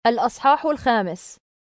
الأصحاح 5.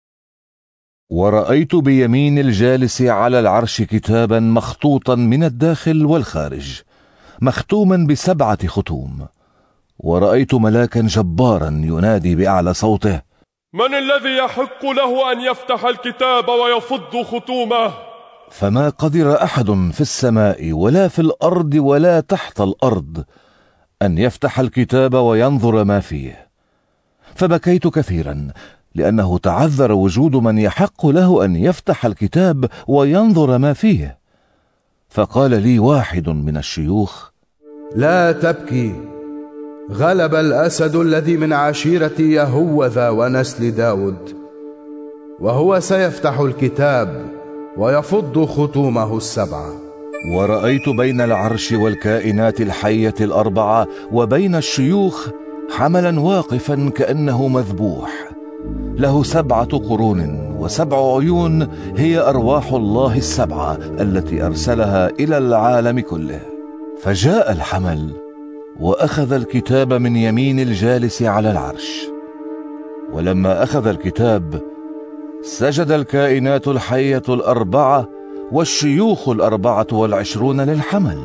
ورأيت بيمين الجالس على العرش كتابا مخطوطا من الداخل والخارج، مختوما ب7 ختوم. ورأيت ملاكا جبارا ينادي بأعلى صوته: من الذي يحق له أن يفتح الكتاب ويفض ختومه؟ فما قدر أحد في السماء ولا في الأرض ولا تحت الأرض أن يفتح الكتاب وينظر ما فيه. فبكيت كثيرا، لأنه تعذر وجود من يحق له أن يفتح الكتاب وينظر ما فيه. فقال لي واحد من الشيوخ: لا تبكي، غلب الأسد الذي من عشيرة يهوذا ونسل داود، وهو سيفتح الكتاب ويفض ختومه ال7. ورأيت بين العرش والكائنات الحية ال4 وبين الشيوخ حملا واقفا كأنه مذبوح، له 7 قرون و7 عيون، هي أرواح الله ال7 التي أرسلها إلى العالم كله. فجاء الحمل وأخذ الكتاب من يمين الجالس على العرش. ولما أخذ الكتاب سجد الكائنات الحية ال4 والشيوخ ال24 للحمل.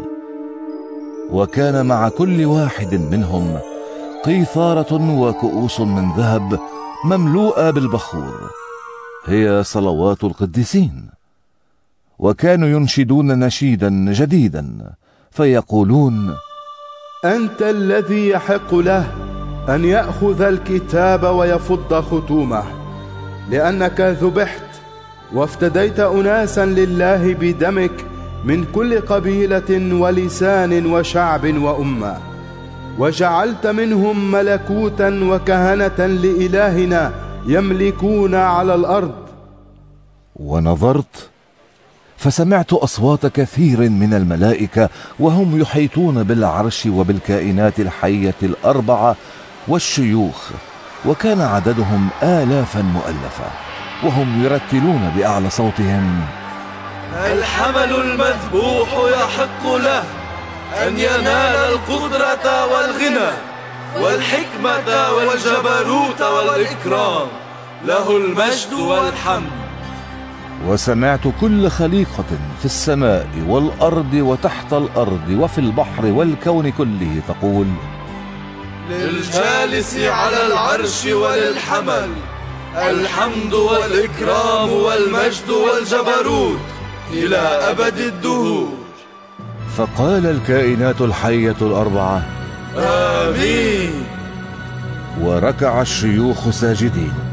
وكان مع كل واحد منهم قيثارة وكؤوس من ذهب مملوءة بالبخور، هي صلوات القديسين. وكانوا ينشدون نشيدا جديدا فيقولون: أنت الذي يحق له أن يأخذ الكتاب ويفض ختومه، لأنك ذبحت وافتديت أناسا لله بدمك من كل قبيلة ولسان وشعب وأمة، وجعلت منهم ملكوتا وكهنة لإلهنا يملكون على الأرض. ونظرت فسمعت أصوات كثير من الملائكة وهم يحيطون بالعرش وبالكائنات الحية ال4 والشيوخ، وكان عددهم آلافا مؤلفة، وهم يرتلون بأعلى صوتهم: الحمل المذبوح يحق له أن ينال القدرة والغنى والحكمة والجبروت والإكرام، له المجد والحمد. وسمعت كل خليقة في السماء والأرض وتحت الأرض وفي البحر والكون كله تقول: للجالس على العرش وللحمل الحمد والإكرام والمجد والجبروت إلى أبد الدهور. فقال الكائنات الحية ال4: آمين. وركع الشيوخ ساجدين.